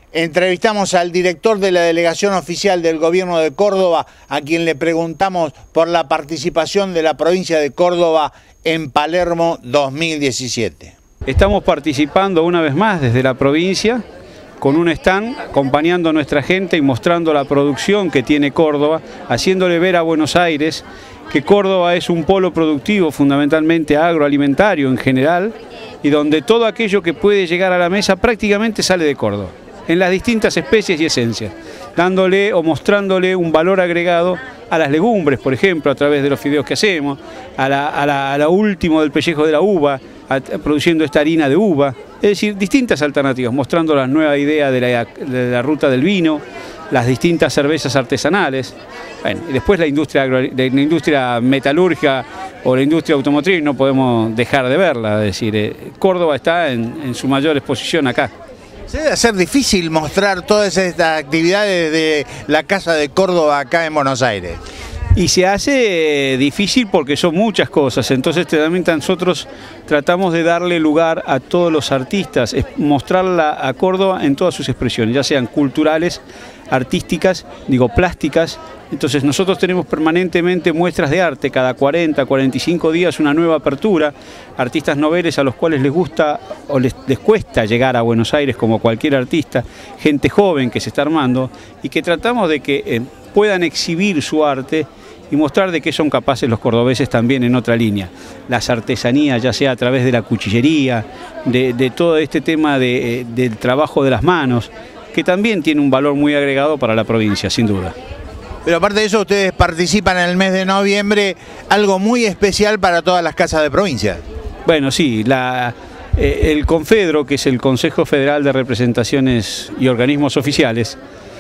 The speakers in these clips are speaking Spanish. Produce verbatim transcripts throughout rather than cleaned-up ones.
Entrevistamos al director de la delegación oficial del gobierno de Córdoba, a quien le preguntamos por la participación de la provincia de Córdoba en Palermo dos mil diecisiete. Estamos participando una vez más desde la provincia con un stand, acompañando a nuestra gente y mostrando la producción que tiene Córdoba, haciéndole ver a Buenos Aires que Córdoba es un polo productivo fundamentalmente agroalimentario en general y donde todo aquello que puede llegar a la mesa prácticamente sale de Córdoba, en las distintas especies y esencias, dándole o mostrándole un valor agregado a las legumbres, por ejemplo, a través de los fideos que hacemos, a la, a la, a la último del pellejo de la uva, a, produciendo esta harina de uva, es decir, distintas alternativas, mostrando la nueva idea de la, de la ruta del vino, las distintas cervezas artesanales, bueno, y después la industria, la industria metalúrgica o la industria automotriz no podemos dejar de verla, es decir, eh, Córdoba está en, en su mayor exposición acá. Se debe hacer difícil mostrar todas estas actividades de la Casa de Córdoba acá en Buenos Aires. Y se hace difícil porque son muchas cosas, entonces también nosotros tratamos de darle lugar a todos los artistas, mostrarla a Córdoba en todas sus expresiones, ya sean culturales, artísticas, digo plásticas. Entonces nosotros tenemos permanentemente muestras de arte, cada cuarenta, cuarenta y cinco días una nueva apertura, artistas noveles a los cuales les gusta o les, les cuesta llegar a Buenos Aires como cualquier artista, gente joven que se está armando y que tratamos de que eh, puedan exhibir su arte y mostrar de qué son capaces los cordobeses también en otra línea. Las artesanías, ya sea a través de la cuchillería, de, de todo este tema de, del trabajo de las manos, que también tiene un valor muy agregado para la provincia, sin duda. Pero aparte de eso, ustedes participan en el mes de noviembre, algo muy especial para todas las casas de provincia. Bueno, sí, la, eh, el Confedro, que es el Consejo Federal de Representaciones y Organismos Oficiales,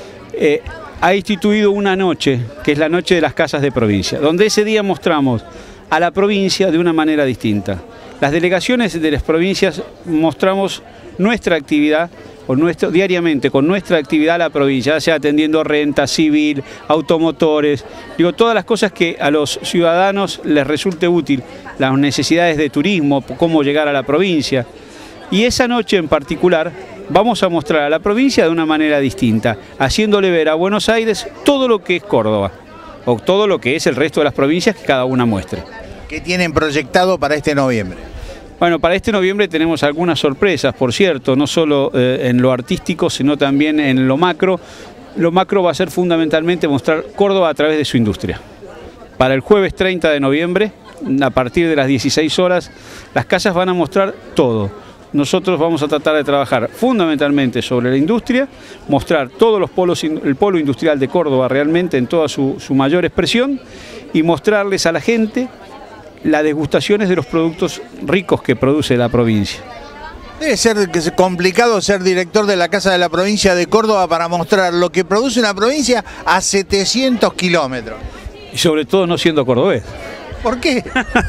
eh, ha instituido una noche, que es la Noche de las Casas de Provincia, donde ese día mostramos a la provincia de una manera distinta. Las delegaciones de las provincias mostramos nuestra actividad, o nuestro, diariamente, con nuestra actividad a la provincia, ya sea atendiendo renta, civil, automotores, digo, todas las cosas que a los ciudadanos les resulte útil, las necesidades de turismo, cómo llegar a la provincia. Y esa noche en particular vamos a mostrar a la provincia de una manera distinta, haciéndole ver a Buenos Aires todo lo que es Córdoba, o todo lo que es el resto de las provincias que cada una muestre. ¿Qué tienen proyectado para este noviembre? Bueno, para este noviembre tenemos algunas sorpresas, por cierto, no solo eh, en lo artístico, sino también en lo macro. Lo macro va a ser fundamentalmente mostrar Córdoba a través de su industria. Para el jueves treinta de noviembre, a partir de las dieciséis horas, las casas van a mostrar todo. Nosotros vamos a tratar de trabajar fundamentalmente sobre la industria, mostrar todos los polos, el polo industrial de Córdoba realmente en toda su, su mayor expresión y mostrarles a la gente las degustaciones de los productos ricos que produce la provincia. Debe ser complicado ser director de la Casa de la Provincia de Córdoba para mostrar lo que produce una provincia a setecientos kilómetros. Y sobre todo no siendo cordobés. ¿Por qué?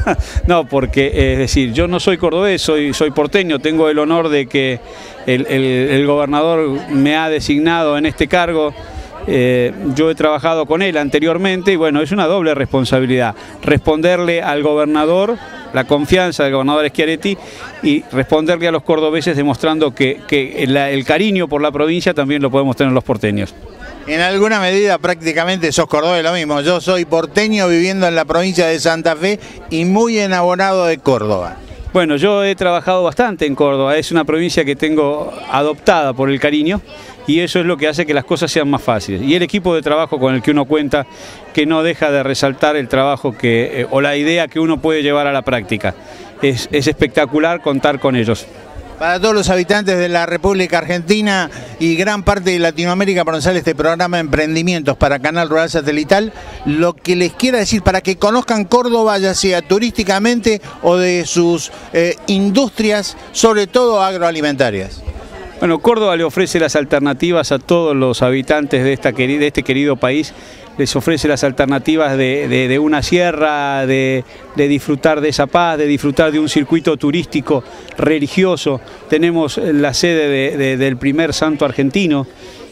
No, porque es decir, yo no soy cordobés, soy, soy porteño, tengo el honor de que el, el, el gobernador me ha designado en este cargo. Eh, yo he trabajado con él anteriormente y bueno, es una doble responsabilidad, responderle al gobernador, la confianza del gobernador Schiaretti y responderle a los cordobeses demostrando que, que el, el cariño por la provincia también lo podemos tener los porteños. En alguna medida prácticamente sos cordobés lo mismo, yo soy porteño viviendo en la provincia de Santa Fe y muy enamorado de Córdoba. Bueno, yo he trabajado bastante en Córdoba, es una provincia que tengo adoptada por el cariño y eso es lo que hace que las cosas sean más fáciles. Y el equipo de trabajo con el que uno cuenta, que no deja de resaltar el trabajo que, eh, o la idea que uno puede llevar a la práctica. Es, es espectacular contar con ellos. Para todos los habitantes de la República Argentina y gran parte de Latinoamérica, por sale este programa Emprendimientos para Canal Rural Satelital, lo que les quiera decir para que conozcan Córdoba, ya sea turísticamente o de sus eh, industrias, sobre todo agroalimentarias. Bueno, Córdoba le ofrece las alternativas a todos los habitantes de, esta, de este querido país, les ofrece las alternativas de, de, de una sierra, de, de disfrutar de esa paz, de disfrutar de un circuito turístico religioso. Tenemos la sede de, de, del primer santo argentino,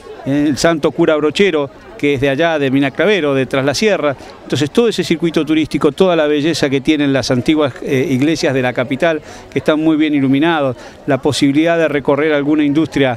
el santo cura Brochero, que es de allá, de Minaclavero, de Tras la Sierra. Entonces todo ese circuito turístico, toda la belleza que tienen las antiguas eh, iglesias de la capital, que están muy bien iluminados, la posibilidad de recorrer alguna industria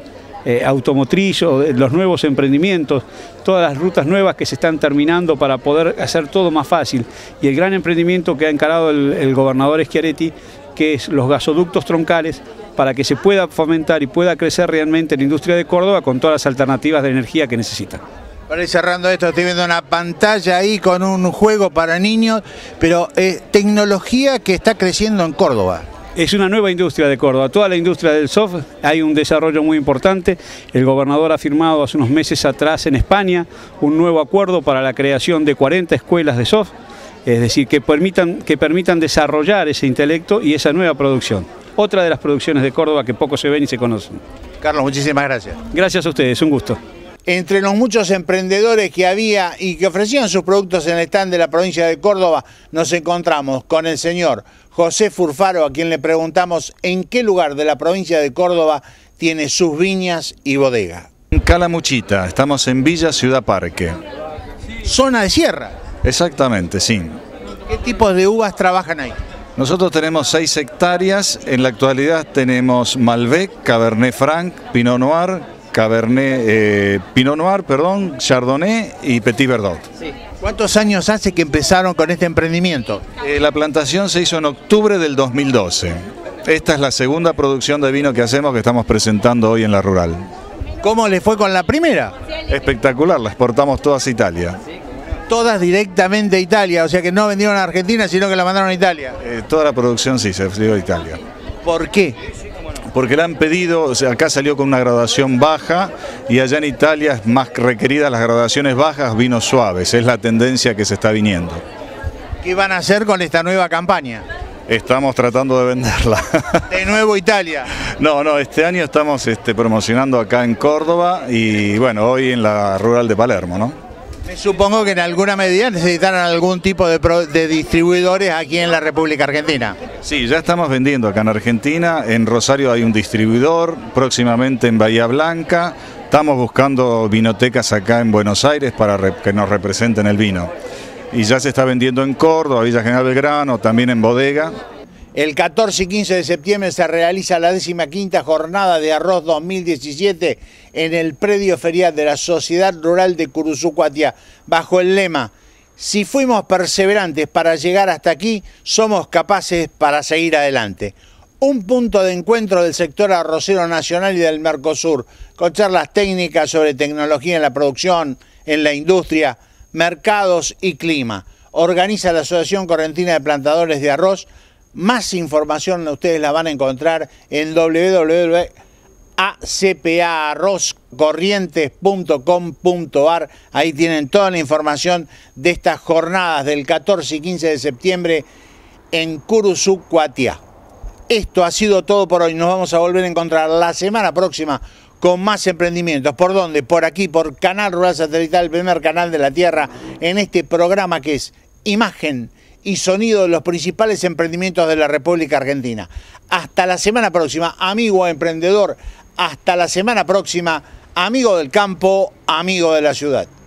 eh, automotriz o de los nuevos emprendimientos, todas las rutas nuevas que se están terminando para poder hacer todo más fácil. Y el gran emprendimiento que ha encarado el, el gobernador Schiaretti, que es los gasoductos troncales, para que se pueda fomentar y pueda crecer realmente la industria de Córdoba con todas las alternativas de energía que necesita. Para ir cerrando esto, estoy viendo una pantalla ahí con un juego para niños, pero eh, tecnología que está creciendo en Córdoba. Es una nueva industria de Córdoba, toda la industria del software, hay un desarrollo muy importante. El gobernador ha firmado hace unos meses atrás en España un nuevo acuerdo para la creación de cuarenta escuelas de software, es decir, que permitan, que permitan desarrollar ese intelecto y esa nueva producción. Otra de las producciones de Córdoba que poco se ven y se conocen. Carlos, muchísimas gracias. Gracias a ustedes, un gusto. Entre los muchos emprendedores que había y que ofrecían sus productos en el stand de la provincia de Córdoba, nos encontramos con el señor José Furfaro, a quien le preguntamos en qué lugar de la provincia de Córdoba tiene sus viñas y bodega. En Calamuchita, estamos en Villa Ciudad Parque. Zona de sierra. Exactamente, sí. ¿Qué tipos de uvas trabajan ahí? Nosotros tenemos seis hectáreas, en la actualidad tenemos Malbec, Cabernet Franc, Pinot Noir, Cabernet, eh, Pinot Noir, perdón, Chardonnay y Petit Verdot. Sí. ¿Cuántos años hace que empezaron con este emprendimiento? Eh, la plantación se hizo en octubre del dos mil doce. Esta es la segunda producción de vino que hacemos, que estamos presentando hoy en la rural. ¿Cómo le fue con la primera? Espectacular, la exportamos todas a Italia. Todas directamente a Italia, o sea que no vendieron a Argentina, sino que la mandaron a Italia. Eh, toda la producción sí, se fue a Italia. ¿Por qué? Porque la han pedido, o sea, acá salió con una graduación baja y allá en Italia es más requerida las graduaciones bajas, vinos suaves, es la tendencia que se está viniendo. ¿Qué van a hacer con esta nueva campaña? Estamos tratando de venderla. ¿De nuevo Italia? No, no, este año estamos este, promocionando acá en Córdoba y bueno, hoy en la rural de Palermo, ¿no? Me supongo que en alguna medida necesitarán algún tipo de, pro, de distribuidores aquí en la República Argentina. Sí, ya estamos vendiendo acá en Argentina, en Rosario hay un distribuidor, próximamente en Bahía Blanca, estamos buscando vinotecas acá en Buenos Aires para que nos representen el vino. Y ya se está vendiendo en Córdoba, Villa General Belgrano, también en bodega. El catorce y quince de septiembre se realiza la décima quinta jornada de arroz dos mil diecisiete en el predio ferial de la Sociedad Rural de Curuzú-Cuatiá, bajo el lema: si fuimos perseverantes para llegar hasta aquí, somos capaces para seguir adelante. Un punto de encuentro del sector arrocero nacional y del Mercosur, con charlas técnicas sobre tecnología en la producción, en la industria, mercados y clima. Organiza la Asociación Correntina de Plantadores de Arroz. Más información ustedes la van a encontrar en w w w punto a c p a arroz corrientes punto com punto a r. Ahí tienen toda la información de estas jornadas del catorce y quince de septiembre en Curuzú-Cuatiá. Esto ha sido todo por hoy. Nos vamos a volver a encontrar la semana próxima con más emprendimientos. ¿Por dónde? Por aquí, por Canal Rural Satelital, el primer canal de la Tierra, en este programa que es imagen y sonido de los principales emprendimientos de la República Argentina. Hasta la semana próxima, amigo emprendedor. Hasta la semana próxima, amigo del campo, amigo de la ciudad.